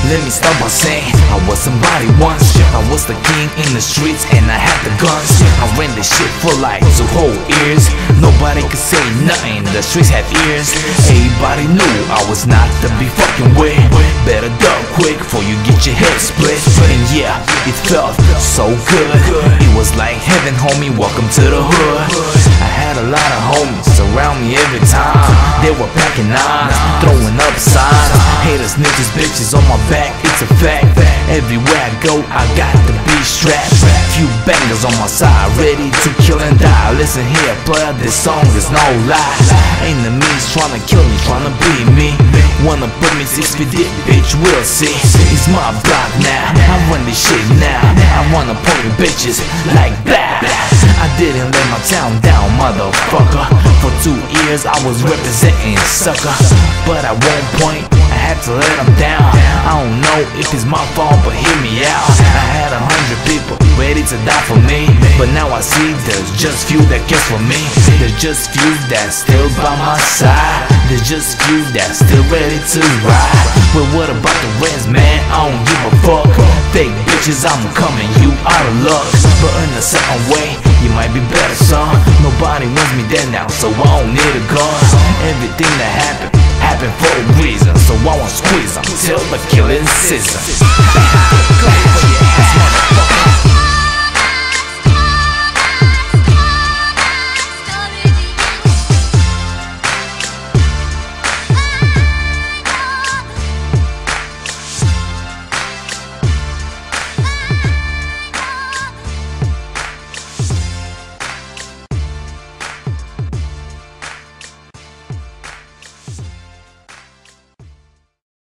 Let me start by saying I was somebody once. I was the king in the streets and I had the guns. I ran the shit for like 2 whole years. Nobody could say nothing, the streets had ears. Everybody knew I was not to be fucking with. Better duck quick before you get your head split. And yeah, it felt so good. It was like heaven, homie, welcome to the hood. I had a lot of homies around me every time. They were packing knives, throwing up signs. Haters, niggas, bitches on my back, it's a fact. Everywhere I go, I got the beat strapped. Few bangers on my side, ready to kill and die. Listen here, player, this song is no lie. Enemies tryna kill me, tryna beat me. Wanna put me 6 feet deep, bitch, we'll see. It's my block now, I run this shit now. I wanna punk bitches like that. I didn't let my town down, motherfucker. For 2 years I was representing sucker. But at one point I had to let them down. I don't know if it's my fault, but hear me out. I had 100 people ready to die for me, but now I see there's just few that cares for me. There's just few that's still by my side. There's just few that's still ready to ride. Well, what about the rest, man? I don't give a fuck. Fake bitches, I'm coming, you out of luck. But in a certain way, you might be better, son. Nobody wants me dead now, so I don't need a gun. Everything that happened for a reason, so I won't squeeze them till the killing season.